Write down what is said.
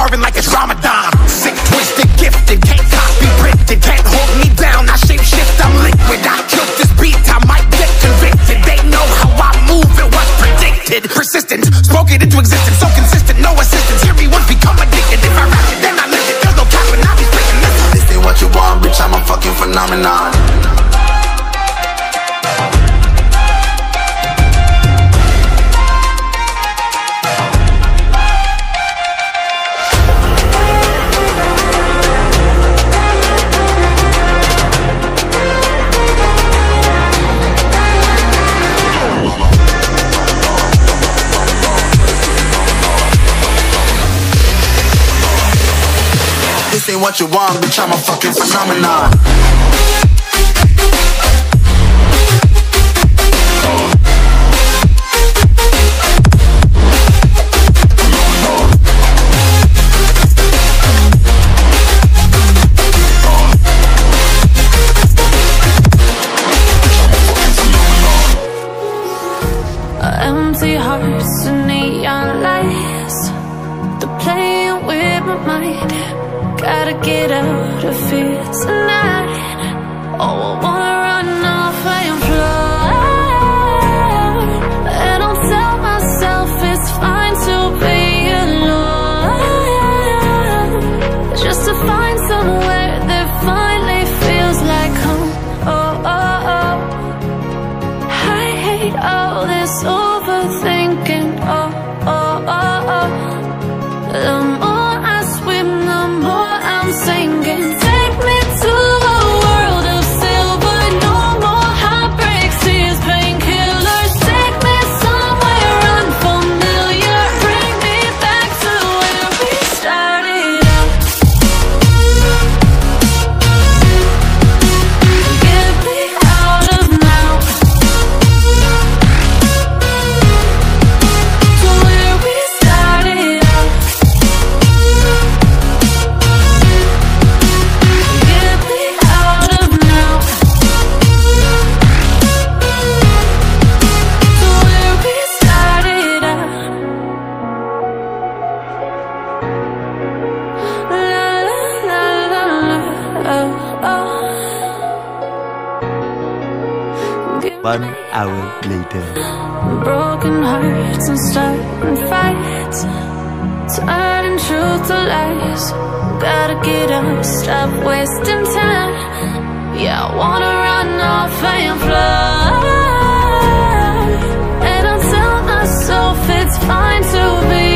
starving like it's Ramadan. Sick, twisted, gifted, can't copy, printed, can't hold me down. I shape shift, I'm liquid. I killed this beat, I might get convicted. They know how I move, it was predicted. Persistent, spoke it into existence, so consistent, no assistance. Hear me once, become addicted. If I rap it, then I live it. There's no cap and I'll be speaking. Listen. This ain't what you want, bitch, I'm a fucking phenomenon. This ain't what you want, bitch, I'm a fucking phenomenon. Empty hearts and neon lights, they're playing with my mind. Gotta get out of here tonight. Oh, I wanna run off and fly. And I'll tell myself it's fine to be alone, just to find somewhere that finally feels like home. Oh, oh, oh. I hate all this overthinking. Oh, oh, oh, oh. The more I swim, the more I'm sinking. Take me to a world of silver. No more heartbreaks, tears, painkillers. Take me somewhere unfamiliar. Bring me back to where we started out. Get me out of now, to where we started out. Get me out of now, to where we started out. La la la la, oh oh. Give 1 hour later. broken hearts and starting fights, turning truth to lies. Gotta get up, stop wasting time. Yeah, I wanna run off and fly. And I'll tell myself it's fine to be